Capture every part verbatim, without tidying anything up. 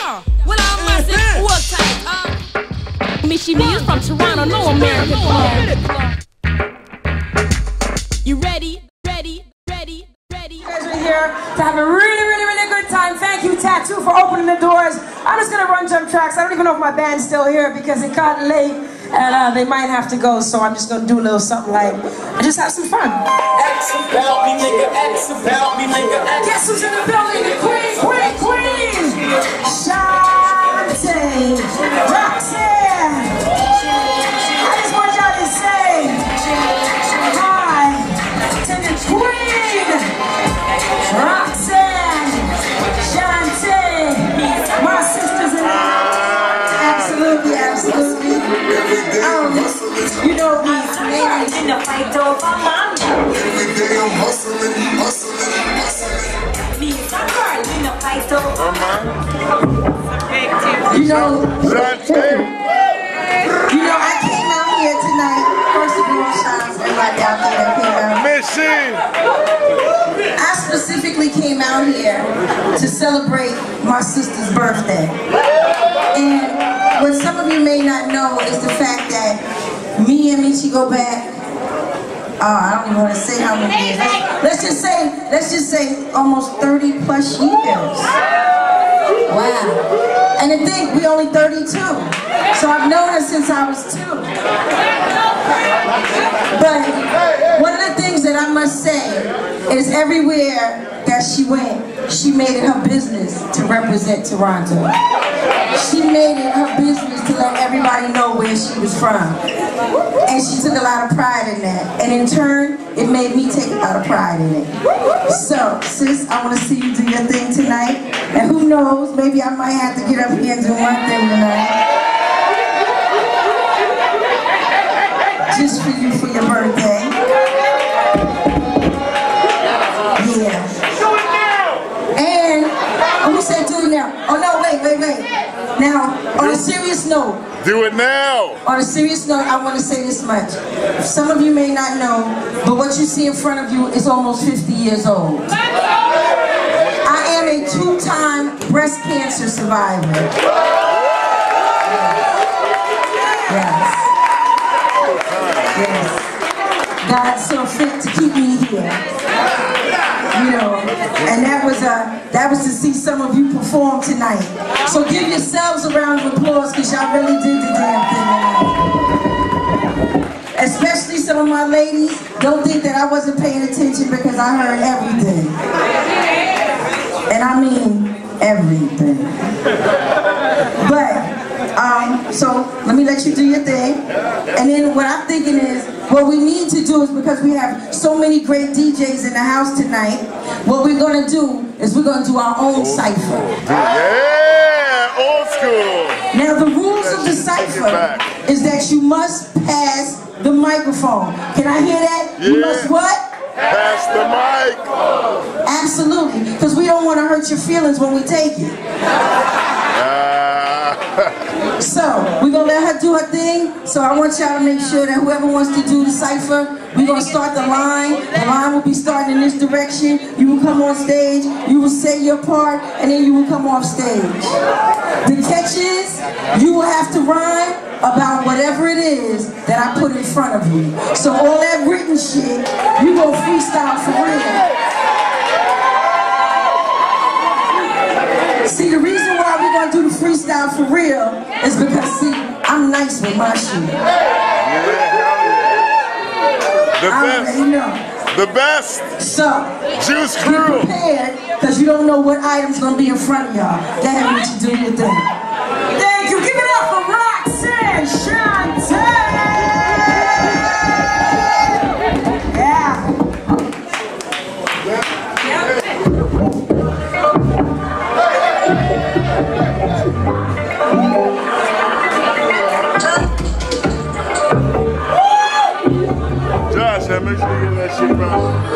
Yeah, well, I'm myself, work tight. Uh, Michie Mee is from Toronto, no American club. You ready? Ready? Ready? Ready? You guys are here to have a really, really, really good time. Thank you, Tattoo, for opening the doors. I'm just gonna run jump tracks. I don't even know if my band's still here because it got late and uh, they might have to go. So I'm just gonna do a little something like, and just have some fun. X about me, nigga. X about me, nigga. Guess who's in the building? The queen, queen, queen. Shante, Roxanne. I just want y'all to say hi to the queen, Roxanne Shante. My sisters in the absolutely, absolutely. Um, you know these ladies in the fight over my every day I'm hustling, hustling, hustling. Me, some girl in the fight over my you know, you know, I came out here tonight. First of all, shout out to everybody out there that came out. Michie! I specifically came out here to celebrate my sister's birthday. And what some of you may not know is the fact that me and Michie go back. Oh, I don't even want to say how many years. Let's, let's just say, let's just say almost thirty plus years. Wow. And to think, we only thirty-two. So I've known her since I was two. But one of the things that I must say is everywhere that she went, she made it her business to represent Toronto. She made it her business to let everybody know where she was from. And she took a lot of pride in that. And in turn, it made me take a lot of pride in it. So, sis, I want to see you do your thing tonight. And who knows, maybe I might have to get up here and do one thing tonight. Just for you for your birthday. Yeah. And, oh, who said do it now? Oh no, wait, wait, wait. Now, on a serious note. Do it now. On a serious note, I want to say this much. Some of you may not know, but what you see in front of you is almost fifty years old. I am a two-time breast cancer survivor. Yes. Yes. God saw fit to keep me here. You know, and that was uh, that was to see some of you perform tonight. So give yourselves a round of applause because y'all really did the damn thing tonight. Especially some of my ladies. Don't think that I wasn't paying attention because I heard everything. And I mean everything. But um, so let me let you do your thing. And then what I'm thinking is, what we need to do is, because we have so many great D Js in the house tonight, what we're going to do is we're going to do our own cipher. Yeah, old school. Now the rules of the cipher is that you must pass the microphone. Can I hear that? Yeah. You must what? Pass the mic. Absolutely, because we don't want to hurt your feelings when we take it. So, we're going to let her do her thing. So I want y'all to make sure that whoever wants to do the cipher, we're going to start the line. The line will be starting in this direction. You will come on stage, you will say your part, and then you will come off stage. The catch is, you will have to rhyme about whatever it is that I put in front of you. So all that written shit, you go freestyle for real. See, the reason why we're going to do the freestyle for real is because, see, I'm nice with my shit. Yeah, the I best. already know. The best. So, Juice be Crew. prepared, because you don't know what item's going to be in front of y'all. Go ahead and let you do your thing. Thank you. Give it up for Roxanne Shante. Yeah. Josh, I make sure you get that shit around.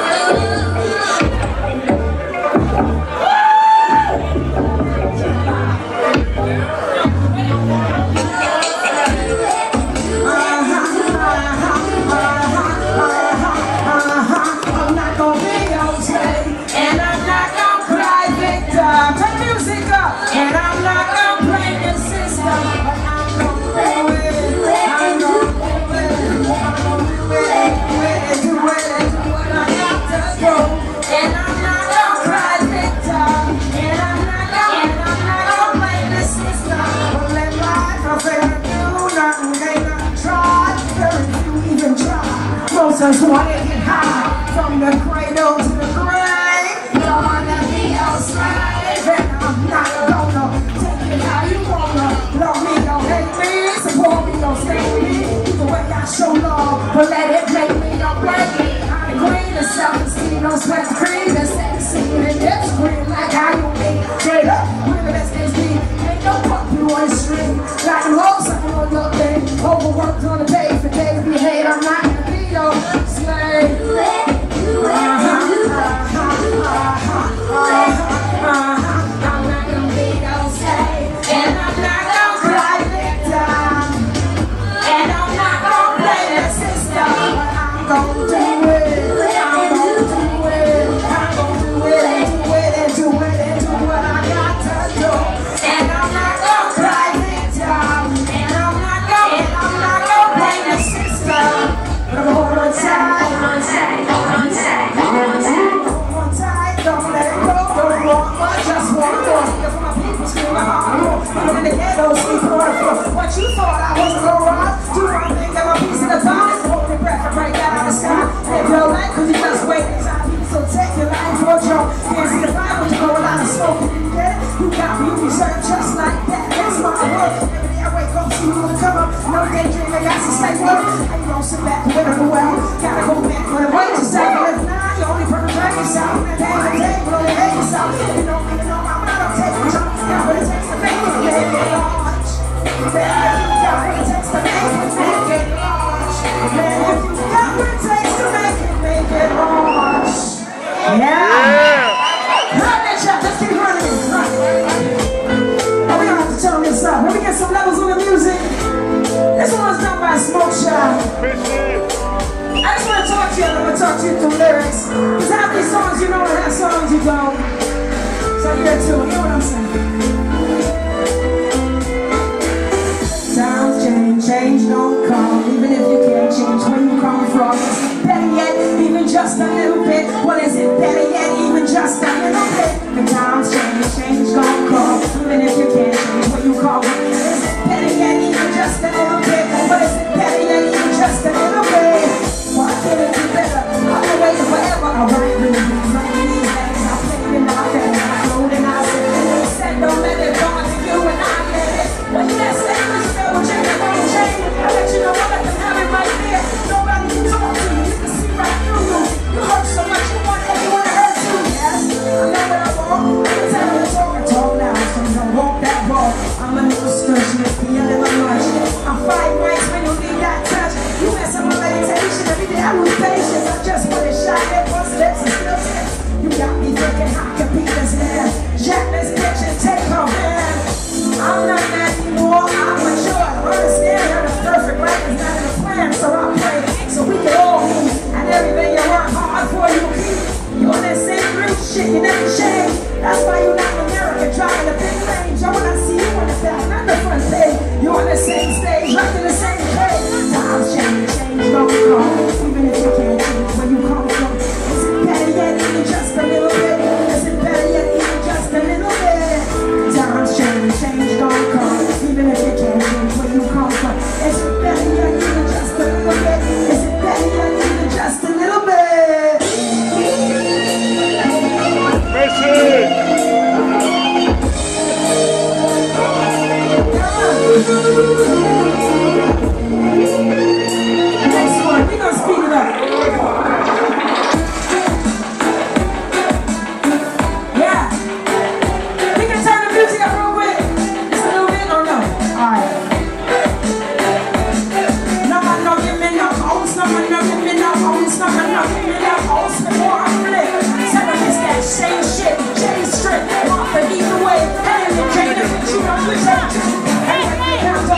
I'm not gonna be on stage, and I'm not gonna cry, Victor. Turn music up. just wanna get high from the cradle to the grave. Don't wanna be your slave, and I'm not gonna take it how you wanna. Love me, don't hate me, support me, don't stay me. The way I show love, but let it make me, don't break me. I'm the queen of self-esteem, no sweat cream, and sexy, and it's green like how you make it. Straight up, with the best is me. Ain't no fuck you on the street, like you hope something on your thing. Overworked on the page for days we hate, I'm not gonna be your slave. Do it, do it, do it, I'm not gonna be your slave, and I'm not gonna cry victim, and I'm not gonna play the system, but I'm gonna do it, I'm gonna do it, I'm gonna do it, and do it, and do it, and do what I got to do, and I'm not gonna cry victim, and I'm not gonna, and I'm not gonna play the system, but hold on tight, hold on tight, hold on tight, hold on tight, hold on tight, don't let it go, don't walk, but just walk on. If my people scream my heart, I'm in the ghetto, sleep on the floor. What you thought I was gonna rock? Do one thing, get my piece of the pie, hold your breath and break out of the sky. Live your life, cause you just wait. So take your life towards your can't see the Bible, you know a lot of smoke. You get it? You got me, you deserve just like that. That's my work. Every day I wake up, see you gonna come up. No daydream, I got to stay work. I ain't gonna sit back and wait on the well. Gotta go back for the way to say, but if not, you only perpetrate yourself. And day to day, you only hate yourself. You don't even know I'm not gonna take a jump. Got what it takes to make it, make it large. Man, if you got what it takes to make it, make it large. Man, if you got what it takes to make it, make it large. Yeah! Yeah. Run that shot, let's keep running it. Run. Oh, we don't have to turn this up. Let me get some levels on the music. This one's done by Smoke Shot. I just want to talk to you, I'm going to talk to you through lyrics. Because half these songs you know and half songs you don't. So here too, you know what I'm saying? Times change, change don't come. Even if you can't change where you come from. Better yet, even just a little bit. What is it? Better yet, even just a little bit. The times change, change don't come. Even if you can't change where you come from. Is it better yet, even just a little bit? What is it? Better yet, even just a little bit. Why can't it be better? I've been waiting forever. I write really good, writing these things. I play in my bed, I float and I said, and they said, don't let it go to you and I let it. When you that same was still change, don't change. I let you know I let them have it right there. Nobody can talk to you, you can see right through you. You hurt so much, you want everyone to hurt you. Yes, I know what I want. I can tell you to talk and talk now, so you don't walk that ball. I'm a little sturdy, it's the end of my lunch. I'm five nights when you need that touch. You mess up my meditation, every day I lose patience. I just put a shot at one steps and still sit. You got me thinking, how can beat this man? Jack this bitch and take her man. I'm not mad anymore, I'm mature. I understand that the perfect life is not in the plan, so I pray so we can all meet. And everything you work hard for, you keep. You on that same real shit, you never change. That's why you're not in America, driving the big range. I wanna see you on the back, not the front page. You on the same stage, rocking the same place. Times change, change don't come. Even if you can't change where you come from. Is it better yet, even just a little bit? Is it better yet, even just a little bit? Times change, change don't come. Even if you can't change where you come from. Is it better yet, even just a little bit? Is it better yet, even just a little bit? Michie! Next one, we're gonna speed it up. Yeah. We can turn the music up real quick. Just a little bit or no? Alright. No man no give me no ounce, no man no give me no ounce, no man no give me no ounce before I flip. Tell them it's that same shit, J strip, walk the either way. Hey, you can't you know you take. Hey, hey,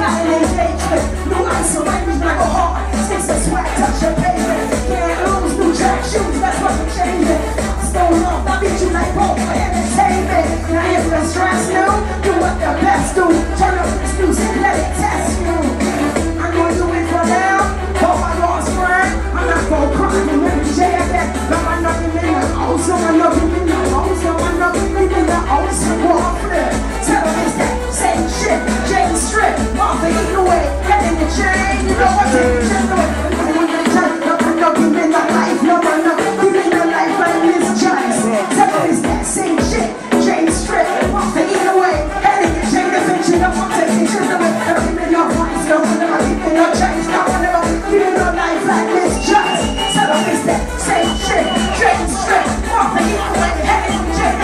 got an engagement. New ice and rain, like a heart. Sticks and swag, touch your pavement. Can't lose, new track shoes, that's what we're changing. Stone off, I beat you like both for entertainment. Now if the stress new, do what the best do. Turn up this music, let it test you. I'm gonna do it for now. Oh, my lost friend, I'm not gonna cry. I'm gonna J F X. Love my nothing in the house, so I love you in the house, so I love you in the house. Walk flip, tell them it's that same shit. Jane strip, off the eat away, head in the chain. You know what take the chain away. I want to turn up and up, give me the life, no one up, give me the life like Miss Joyce. Tell them it's that same shit. Jane strip, off the eat away, head in the chain. Eventually, I want to take the chain away. Give me your voice, no one ever give me your change, no one ever give me your life like Miss Joyce. Tell them it's that same shit. Jane strip, off the eat away, head in the chain.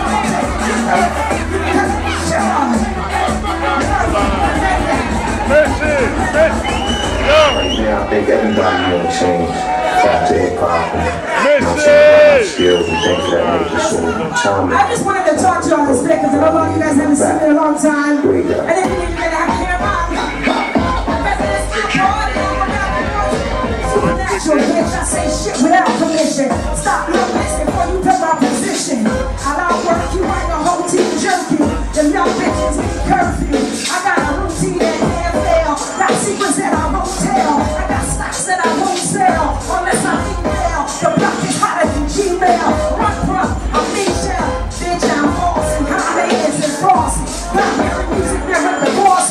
Right now, I think everybody gonna change after hip hop and you know, some skills and things of that nature. So time. I just wanted to talk to you on this day because I know a lot of you guys haven't seen me in a long time. Great guy. And then you didn't get out here, natural bitch, I say shit without permission. Stop looking before you put my position. I'll outwork you like a whole team jerky. Them young bitches need curfew. I got a routine that can't fail. Got secrets that I won't tell. I got stocks that I won't sell unless I email. The block is hotter than Gmail. Run, run, I'm Michelle. Bitch, I'm boss and high hands and bossy. Not hearing music, never the boss.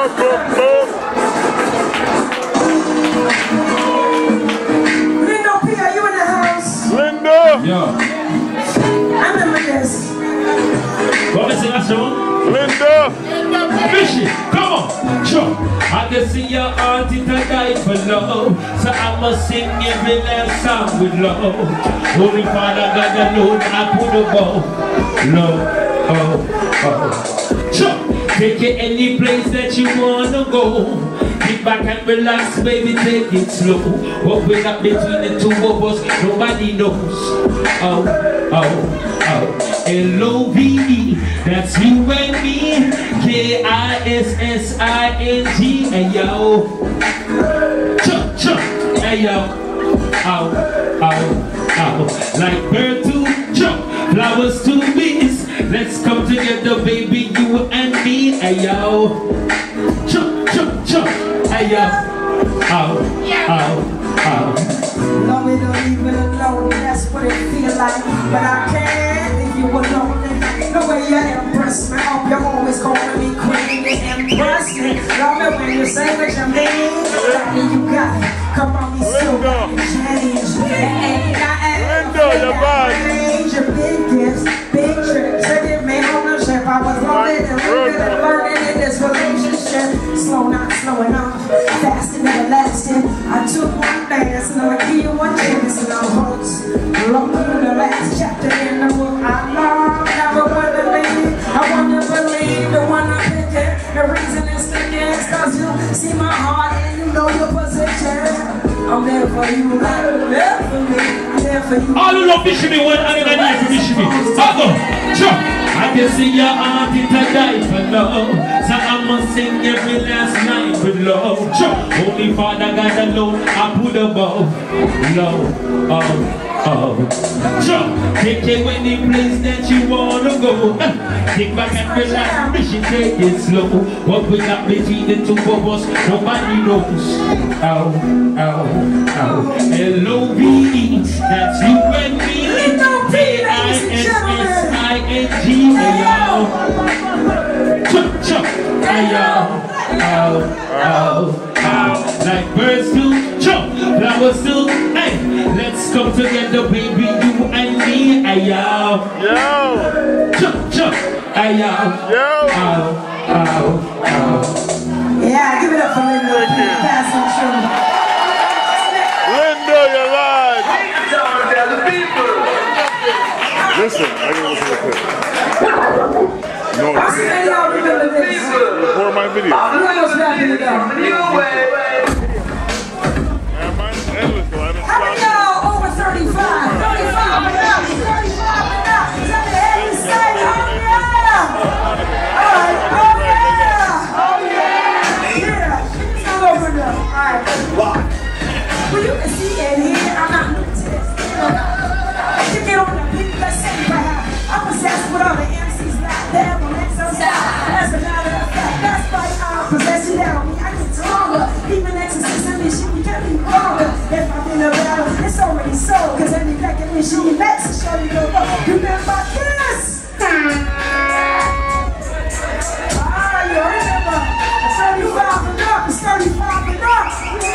Lindo P, are you in the house? Linda! Yeah. I remember this. What is it, Maestro? Linda! Michie, come on, sure. I can see your auntie to die for love, so I'ma sing every last song with love. Holy Father, God alone, I put a bow. Love, oh, oh. Sure, take you any place that you wanna go. Kick back and relax, baby, take it slow. What we're up between the two of us, nobody knows. Oh, oh, oh. L O V E, that's you and me. K I S S I N G, hey yo. Chuck, chuck, hey yo. Ow, ow, ow. Like bird to chuck, flowers to bees. Let's come together, baby, you and me, hey yo. Chuck, chuck, chuck, hey yo. Ow, ow, ow. Love it or leave it alone, that's what it feels like. But I can't leave you alone. The way you impress me, hope you're always calling me queen. You impress me, love it when you say what you mean. Tell me you got it, come on, me still got to change. And I ain't your big gifts, big trips. They give me ownership. I was rolling and living and learning in this relationship. Slow, not slowing off, fast and everlasting. I took one dance and I'll give you one chance and I'll host. Look through the last chapter in the book I love. Never want to believe, I want to believe the one I'm picking. The reason is sticking is cause you see my heart and you know your position. I'm there for you, I'm there for me, I'm there for you. All you love Michie Mee, one and I need for Michie Mee. I'll go, sure. I can see your auntie to die for love, so I'ma sing every last night with love. Sure. Holy Father, God alone, I put above love, oh, oh. Sure. Take you any place that you wanna go. Take back and relax, Michie, take it slow. What we got between the two of us, nobody knows. Ow, ow, ow. L O V E, that's you and me. K I S S I N G. Ayo, chuck, chuck, ayo, ow, ow, ow. Like birds do, chuck, flowers do, hey. Let's come together, baby, you and me, ayo. Yo! Chuck, chuck, ayo, Yo! ow, ow, ow. Yeah, give it up for Linda. Pass on true. Linda, you're live! Listen, I can listen to this. No, How many of y'all remember this? record my video. Who else rapping it up? Man, mine's endless, though. I haven't How many of stopped. y'all over thirty-five? thirty-five and up. thirty-five and up. Tell me every say, oh yeah! Alright, oh yeah! Oh yeah! Yeah! It's not over now. Alright. Well, you can see it here. I'm not new to this. You get on the beat, let's say perhaps. I'm possessed with all the M Cs like that on exercise. As a matter of fact, that's why I'm possessing that on me. I get stronger. Even exercise and shit, we can't be longer. If I'm in a battle, it's already sold. Cause every recognition you make to show you the road. Remember this! Ah, you remember? It's thirty-five and up, it's thirty-five and up.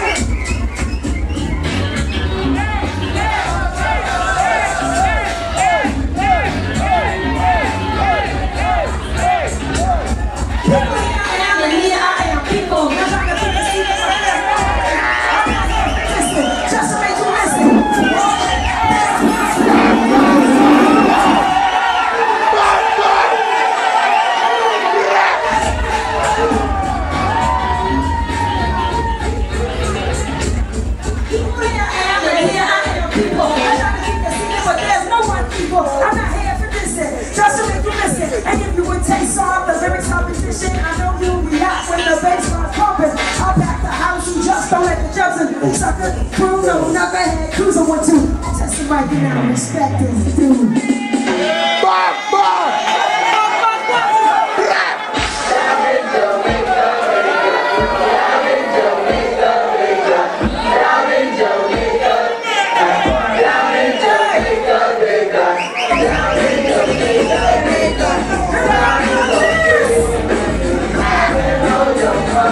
Sucker, Bruno, knucklehead, cruiser one two. Test the mic now, respect this dude. Bop, bop! Jamaica.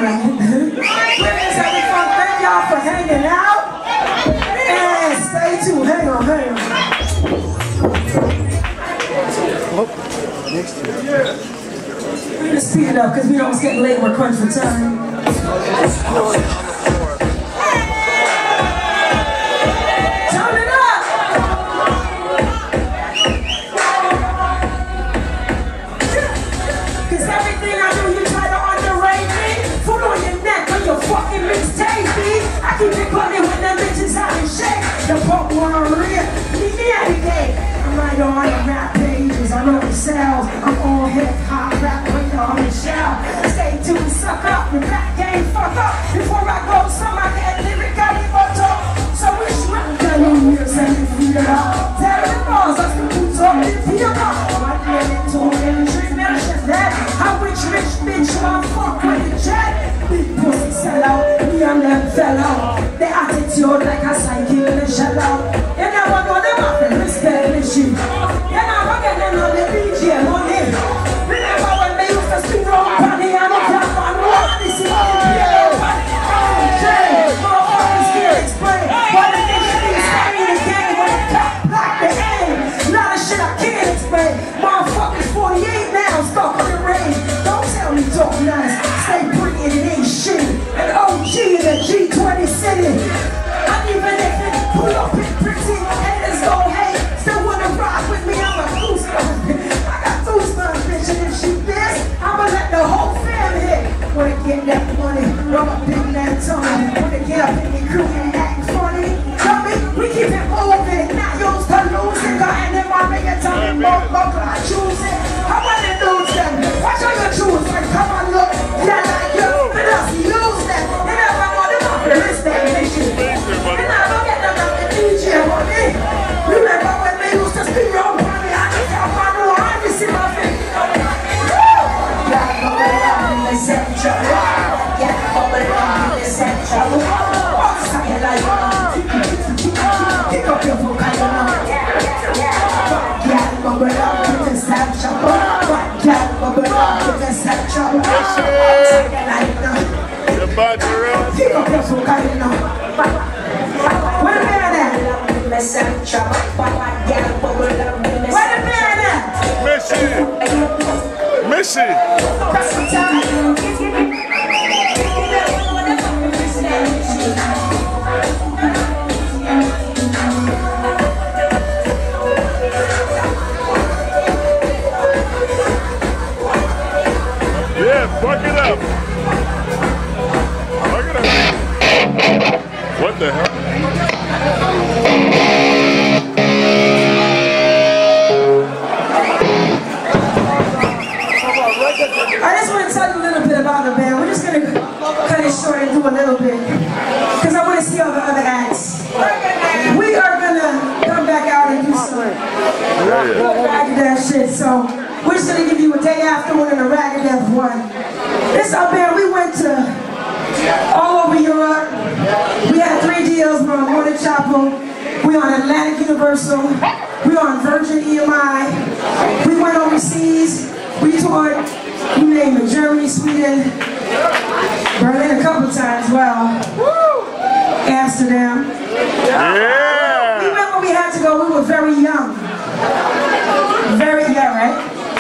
right. Women's having fun. Thank y'all for hanging out. And stay tuned. Hang on, hang on. Oh, next year. Let's speed it up because we know it's getting late. We're crunched for time. Turn it up. Because everything I do, you try to underrate me. Foot on your neck on your fucking mixtape, B. I keep it bugging when them bitches out in shape. The punk one real. Meet me every day. I'm right on the rap pages. I know the sales. I'm all hip hop rap. On the shell. Stay tuned, suck up, the rap game, fuck up. Before I go, some I get lyric, I need more talk. So we sweat the new years and we feel it out. Tell the balls, us the boots on the field up. I get it to an entry, mention that. How rich, rich bitch, want fuck with the jet. Big pussy sell out, me and them fell out. The attitude like a psychic in the shell out. You never know them up and respect the shit. You never get them on the D J money. Remember when they used to spin around party and up that man walk this in the field. Okay, my office here explain why the nation is playing the game when they cut black the aim. Lot of shit I can't explain. Motherfuckers forty-eight now, stuck in the rain. Don't tell me talk nice, stay pretty and it ain't shit. An O G in a G twenty city. And even if it pull up in pretty, haters don't hate, still wanna rock with me, I'm a goose. I got goosebumps, bitch, and if she this, I'ma let the whole fam hit. Wanna get that money, rub up in that tongue. Wanna get up in the crew and act funny. Tell me, we keep it moving, not used to losing. Got an in my nigga, tell me, motherfucker, I choose it. I wanna lose them, watch how you choose. Like, come on, look, yeah, like you, but us use them. You never know them up to this that mission. And I don't get them up to D J money. Remember when they used to spin around party, I just got my new arm, you see my face. Pick up your book, I don't know. Pick up your book, I don't know. Where the man at? Where the man at? Michie! Michie! Yeah, fuck it up. Fuck it up. What the hell? I just want to tell you a little bit about the band. We're just going to cut it short and do a little bit. Because I want to see all the other acts. We are going to come back out and do some ragged ass shit. So we're just going to give you a day after one and a ragged ass one. This our band. We went to all over Europe. We had three deals. We're on Morning Chapel. We're on Atlantic Universal. We're on Virgin E M I. We went overseas. We toured, you name it, Germany, Sweden, Berlin a couple times, well, Amsterdam. Yeah! We went when we had to go, we were very young. Very young, right?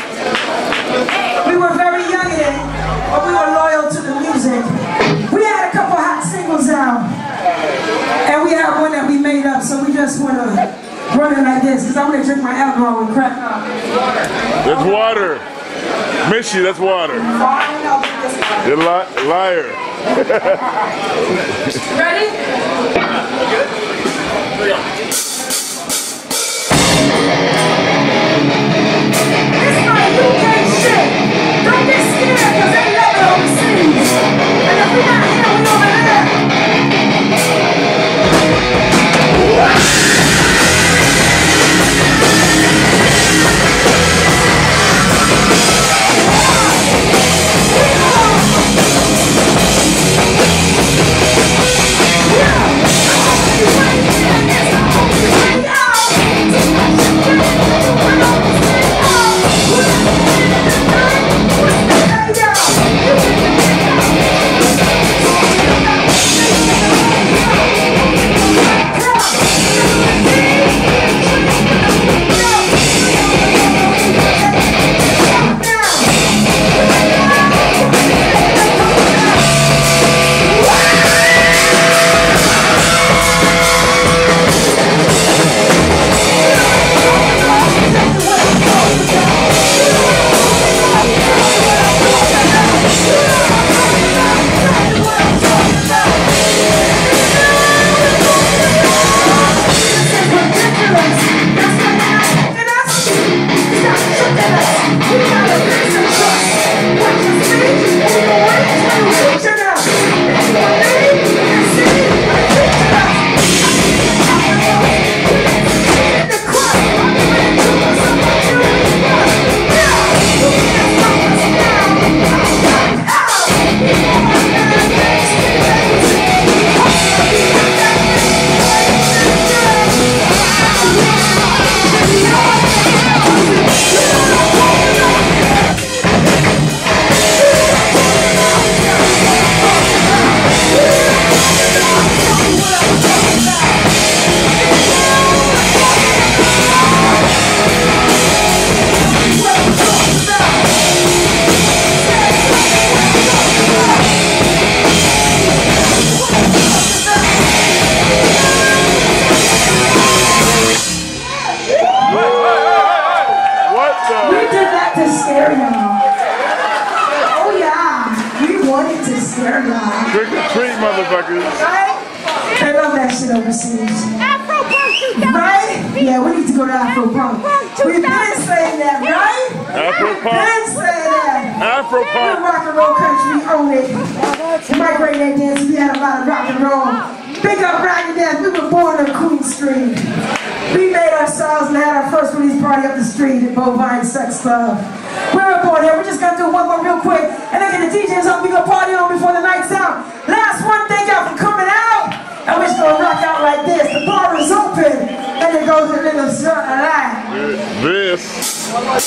We were very young then, but we were loyal to the music. We had a couple hot singles out, and we have one that we made up, so we just want to run it like this, because I'm going to drink my alcohol and crack up. That's water. Michie, that's water. You're li liar. Ready? It's my U K shit. Don't get scared, because they love it overseas. And if we're not here, we're over there. Yeah! motherfuckers. Right? They love that shit overseas. Right? Yeah, we need to go to Afro Punk. We've been saying that, right? Afro Punk. We've been saying that. Afro Punk. We're rock and roll country, own it. My great day dance, we had a lot of rock and roll. Big up Ragged Dance, we were born on Queen Street. We made ourselves and had our first release party up the street at Bovine Sex Club. We were born here, we're just gonna do one more real quick, and then get the D Js up, we gonna party on before the night's out. Last one, thank y'all for coming out. And we're just gonna rock out like this. The bar is open, and it goes a little something like this.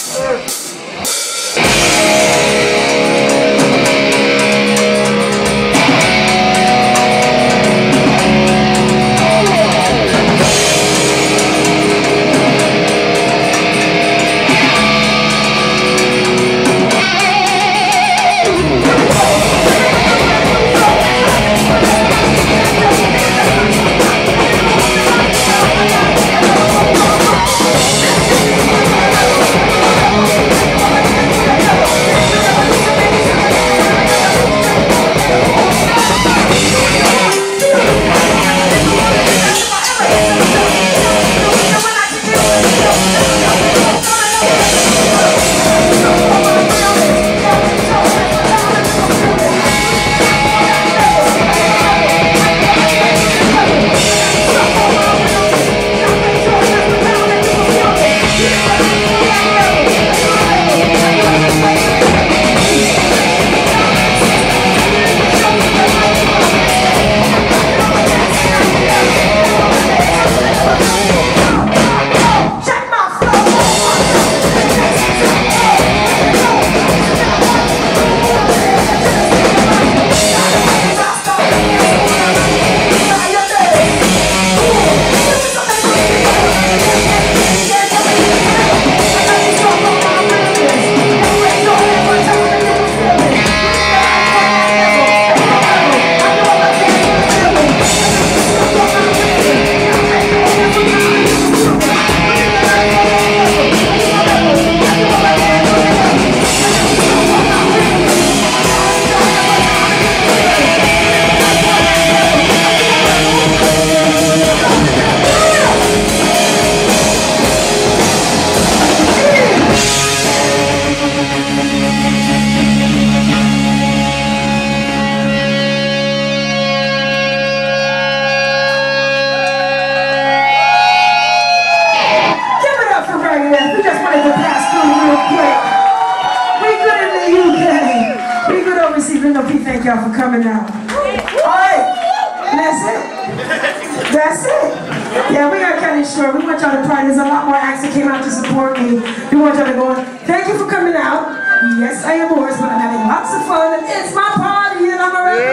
Y'all for coming out. Alright, that's it. That's it. Yeah, we are cutting short. We want y'all to party. There's a lot more acts that came out to support me. We want y'all to go on. Thank you for coming out. Yes, I am hoarse, but I'm having lots of fun. And it's my party, and I'm a rap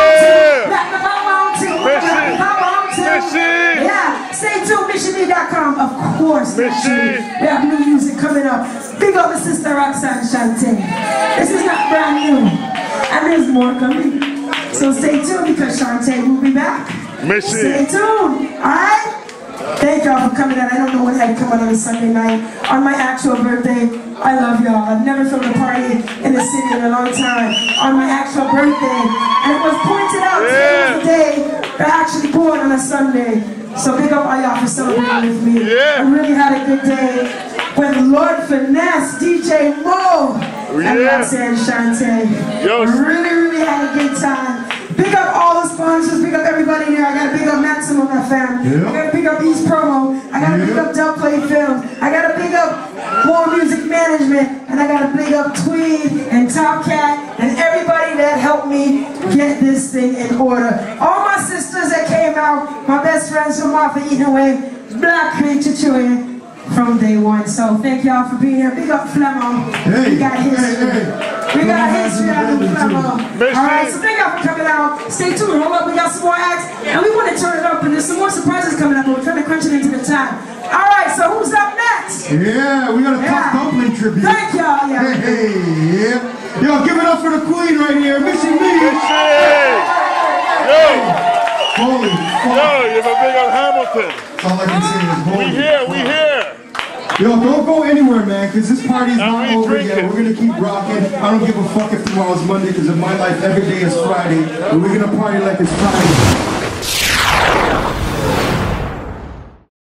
my mountain. Rap my mountain. Yeah, stay tuned, Michie Mee dot com. Of course, Michie. We have new music coming up. Big up the sister Roxanne Shante. This is not brand new. And there's more coming. So stay tuned because Shante will be back. Michie. Stay tuned. Alright? Thank y'all for coming out. I don't know what had come out on a Sunday night. On my actual birthday, I love y'all. I've never thrown a party in the city in a long time. On my actual birthday. And it was pointed out yeah. today was the day that I actually born on a Sunday. So big up all y'all for celebrating with me. Yeah. I really had a good day with Lord Finesse, D J Mo, and yeah. Roxanne Shante. Yo. I really, really had a good time. Big up all the sponsors, big up everybody here. I gotta big up Maximum F M. Yeah. I gotta big up East Promo. I gotta yeah. big up Dub Play Film. I gotta big up More Music Management. And I gotta big up Tweed and Top Cat and everybody that helped me get this thing in order. All my sisters that came out, my best friends from Martha Eaton Away, Black Creek, Chichuya, from day one. So thank y'all for being here. Big up Flemo. Hey, we got history. Hey, hey. We got history out of Flemo. Alright, so thank y'all for coming out. Stay tuned. Hold up, we got some more acts. And we want to turn it up. And there's some more surprises coming up, but we're trying to crunch it into the time. Alright, so who's up next? Yeah, we got a yeah. Tough Dumpling tribute. Thank y'all. Yeah. Hey, hey, yeah. Yo, give it up for the queen right here, Michie Mee. Yo. Holy fuck. Yo, you're a big old Hamilton. That's all I can say is holy We here, fuck. we here. Yo, don't go anywhere, man, because this party's not over yet. We're going to keep rocking. I don't give a fuck if tomorrow's Monday, because in my life, every day is Friday. And we're going to party like it's Friday.